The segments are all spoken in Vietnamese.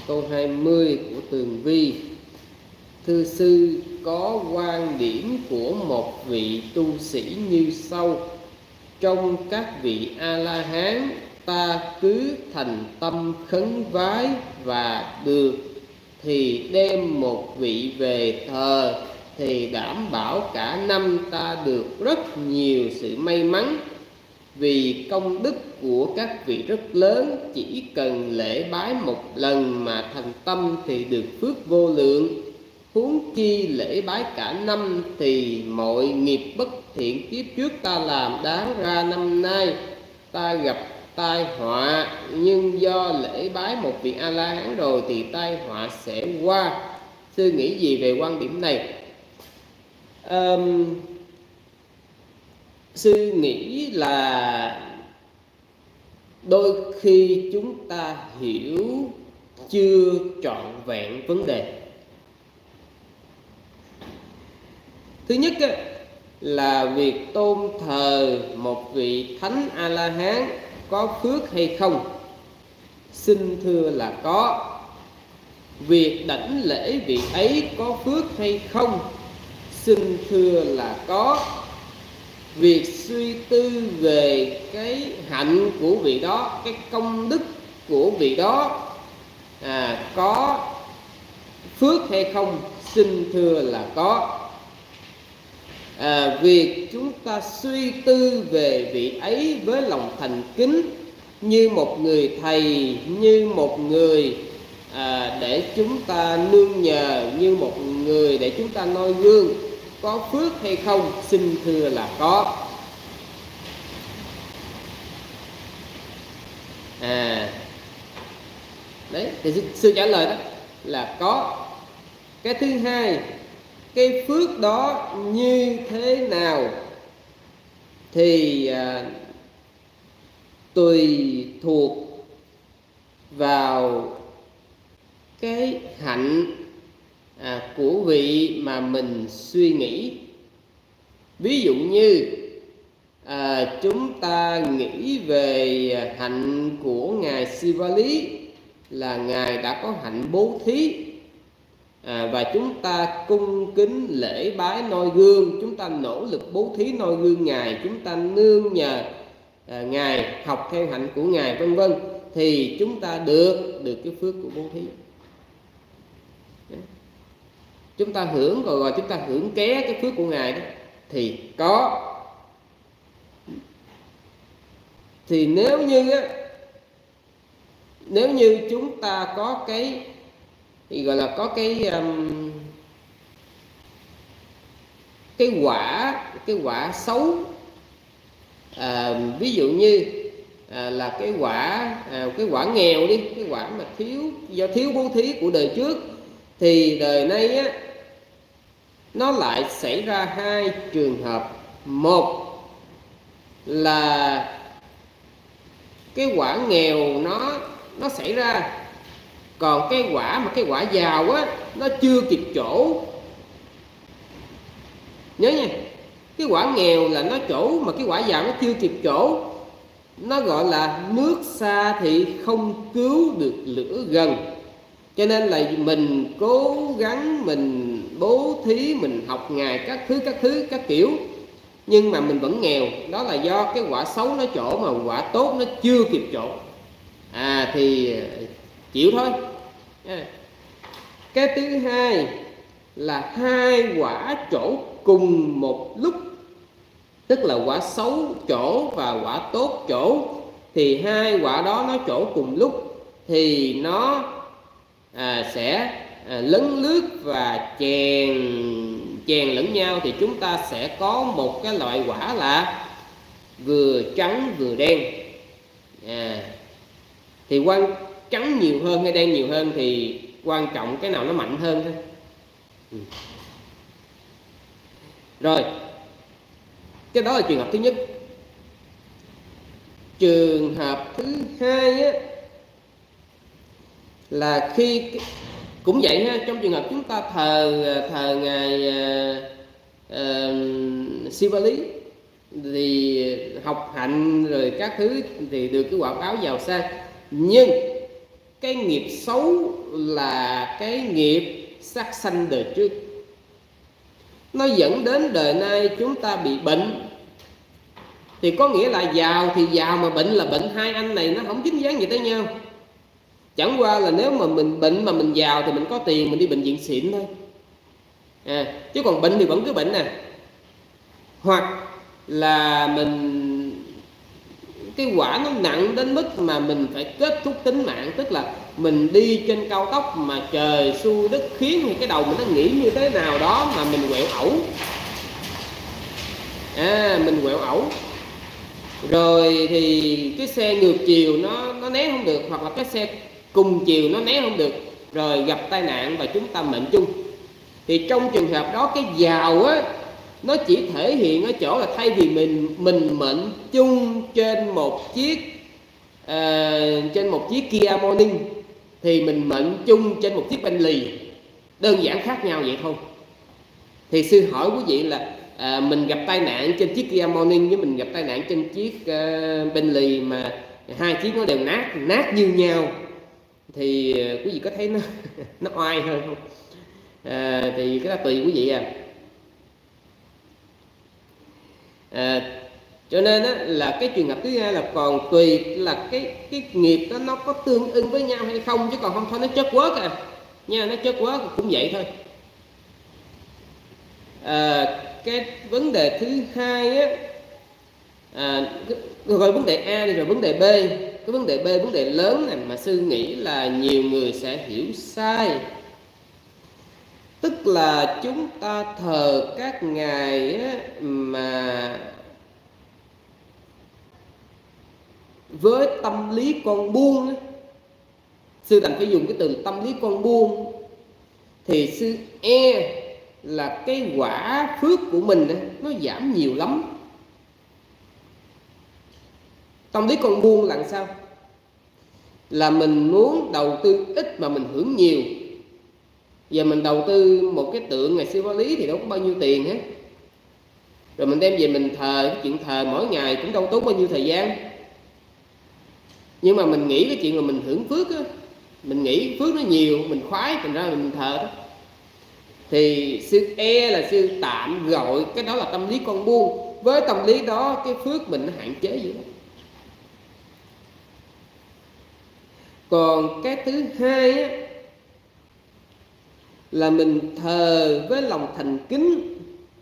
câu 20 của Tường Vi. Thưa sư, có quan điểm của một vị tu sĩ như sau: trong các vị A-la-hán, ta cứ thành tâm khấn vái và được thì đem một vị về thờ, thì đảm bảo cả năm ta được rất nhiều sự may mắn. Vì công đức của các vị rất lớn, chỉ cần lễ bái một lần mà thành tâm thì được phước vô lượng. Huống chi lễ bái cả năm thì mọi nghiệp bất thiện kiếp trước ta làm, đáng ra năm nay ta gặp tai họa, nhưng do lễ bái một vị A-la-hán rồi thì tai họa sẽ qua. Sư nghĩ gì về quan điểm này? Sư nghĩ là đôi khi chúng ta hiểu chưa trọn vẹn vấn đề. Thứ nhất là việc tôn thờ một vị thánh A-la-hán có phước hay không? Xin thưa là có. Việc đảnh lễ vị ấy có phước hay không? Xin thưa là có. Việc suy tư về cái hạnh của vị đó, cái công đức của vị đó có phước hay không? Xin thưa là có. Việc chúng ta suy tư về vị ấy với lòng thành kính, như một người thầy, như một người để chúng ta nương nhờ, như một người để chúng ta noi gương, có phước hay không? Xin thưa là có. Đấy, thì sư trả lời đó là có. Cái thứ hai, cái phước đó như thế nào thì tùy thuộc vào cái hạnh của vị mà mình suy nghĩ. Ví dụ như chúng ta nghĩ về hạnh của Ngài Sivali là Ngài đã có hạnh bố thí, và chúng ta cung kính lễ bái noi gương, chúng ta nỗ lực bố thí noi gương Ngài, chúng ta nương nhờ Ngài, học theo hạnh của Ngài, vân vân, thì chúng ta được cái phước của bố thí. Chúng ta hưởng rồi chúng ta hưởng ké cái phước của Ngài đó thì có. Thì nếu như chúng ta có cái thì gọi là có cái quả xấu, ví dụ như là cái quả nghèo đi, cái quả mà do thiếu bố thí của đời trước, thì đời nay nó lại xảy ra hai trường hợp. Một là cái quả nghèo nó xảy ra, còn cái quả giàu nó chưa kịp trổ. Nhớ nha, cái quả nghèo là nó trổ, mà cái quả giàu nó chưa kịp trổ. Nó gọi là nước xa thì không cứu được lửa gần. Cho nên là mình cố gắng, mình bố thí, mình học Ngài các kiểu, nhưng mà mình vẫn nghèo. Đó là do cái quả xấu nó trổ mà quả tốt nó chưa kịp trổ. Thì chịu thôi. Cái thứ hai là hai quả trổ cùng một lúc, tức là quả xấu trổ và quả tốt trổ. Thì hai quả đó nó trổ cùng lúc thì nó sẽ lấn lướt và chèn lẫn nhau, thì chúng ta sẽ có một cái loại quả là vừa trắng vừa đen. Thì trắng nhiều hơn hay đen nhiều hơn thì quan trọng cái nào nó mạnh hơn thôi. Rồi, cái đó là trường hợp thứ nhất. Trường hợp thứ hai là khi cũng vậy ha, trong trường hợp chúng ta thờ Ngài Sivali thì học hạnh rồi các thứ thì được cái quả báo giàu sang, nhưng cái nghiệp xấu là cái nghiệp sát sanh đời trước, nó dẫn đến đời nay chúng ta bị bệnh. Thì có nghĩa là giàu thì giàu mà bệnh là bệnh, hai anh này nó không dính dáng gì tới nhau. Chẳng qua là nếu mà mình bệnh mà mình giàu thì mình có tiền mình đi bệnh viện xịn thôi. Chứ còn bệnh thì vẫn cứ bệnh nè. Hoặc là mình cái quả nó nặng đến mức mà mình phải kết thúc tính mạng, tức là mình đi trên cao tốc mà trời xui đất khiến thì cái đầu mình nó nghĩ như thế nào đó mà mình quẹo ẩu. Mình quẹo ẩu rồi thì cái xe ngược chiều nó né không được, hoặc là cái xe cùng chiều nó né không được, rồi gặp tai nạn và chúng ta mệnh chung. Thì trong trường hợp đó cái giàu á, nó chỉ thể hiện ở chỗ là thay vì mình mệnh chung trên một chiếc Kia Morning thì mình mệnh chung trên một chiếc Bentley, đơn giản khác nhau vậy thôi. Thì sư hỏi quý vị là mình gặp tai nạn trên chiếc Kia Morning với mình gặp tai nạn trên chiếc Bentley mà hai chiếc nó đều nát như nhau thì quý vị có thấy nó oai hơn không? Thì cái đó tùy quý vị cho nên là cái trường hợp thứ hai là còn tùy là cái nghiệp đó nó có tương ưng với nhau hay không, chứ còn không thôi nó chất quớt nha, nó chất quớt cũng vậy thôi. Cái vấn đề thứ hai rồi vấn đề A đi, rồi vấn đề B. Cái vấn đề B, vấn đề lớn này mà sư nghĩ là nhiều người sẽ hiểu sai. Tức là chúng ta thờ các ngài mà với tâm lý con buôn. Sư đành phải dùng cái từ tâm lý con buôn. Thì sư là cái quả phước của mình nó giảm nhiều lắm. Tâm lý con buôn là sao? Là mình muốn đầu tư ít mà mình hưởng nhiều. Giờ mình đầu tư một cái tượng ngày xưa Lý thì đâu có bao nhiêu tiền hết. Rồi mình đem về mình thờ, cái chuyện thờ mỗi ngày cũng đâu tốn bao nhiêu thời gian. Nhưng mà mình nghĩ cái chuyện là mình hưởng phước mình nghĩ phước nó nhiều, mình khoái, thành ra là mình thờ đó. Thì sư là sư tạm gọi cái đó là tâm lý con buôn. Với tâm lý đó cái phước mình nó hạn chế vậy đó. Còn cái thứ hai là mình thờ với lòng thành kính,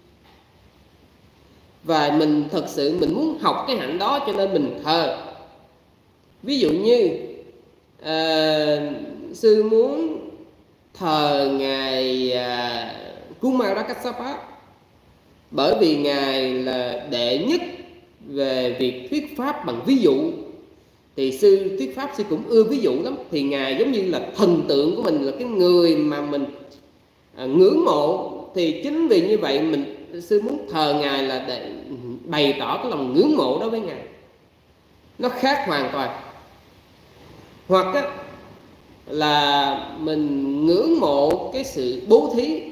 và mình thật sự mình muốn học cái hạnh đó cho nên mình thờ. Ví dụ như sư muốn thờ ngài Kumara Kassapa, bởi vì ngài là đệ nhất về việc thuyết pháp bằng ví dụ. Thì sư thuyết pháp sư cũng ưa ví dụ lắm. Thì ngài giống như là thần tượng của mình, là cái người mà mình ngưỡng mộ. Thì chính vì như vậy sư muốn thờ ngài là để bày tỏ cái lòng ngưỡng mộ đối với ngài. Nó khác hoàn toàn. Hoặc là mình ngưỡng mộ cái sự bố thí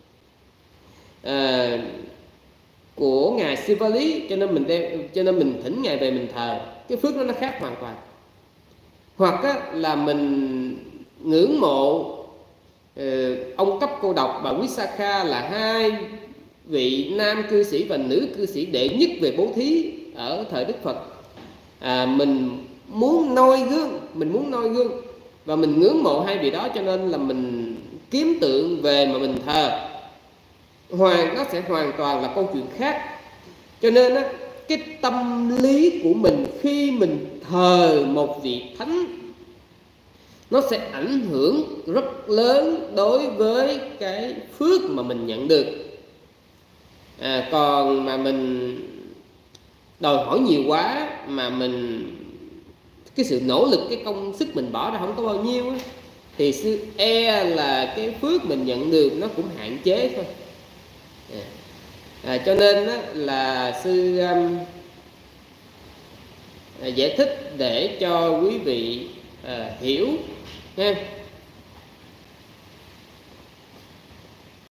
của ngài Sivali, cho nên mình thỉnh ngài về mình thờ. Cái phước đó nó khác hoàn toàn. Hoặc là mình ngưỡng mộ ông Cấp Cô Độc và Visakha, là hai vị nam cư sĩ và nữ cư sĩ đệ nhất về bố thí ở thời Đức Phật. Mình muốn noi gương và mình ngưỡng mộ hai vị đó, cho nên là mình kiếm tượng về mà mình thờ. Nó sẽ hoàn toàn là câu chuyện khác. Cho nên cái tâm lý của mình khi mình thờ một vị thánh, nó sẽ ảnh hưởng rất lớn đối với cái phước mà mình nhận được. Còn mà mình đòi hỏi nhiều quá, mà mình cái sự nỗ lực, cái công sức mình bỏ ra không có bao nhiêu thì sư là cái phước mình nhận được nó cũng hạn chế thôi. Cho nên là sư giải thích để cho quý vị hiểu ha.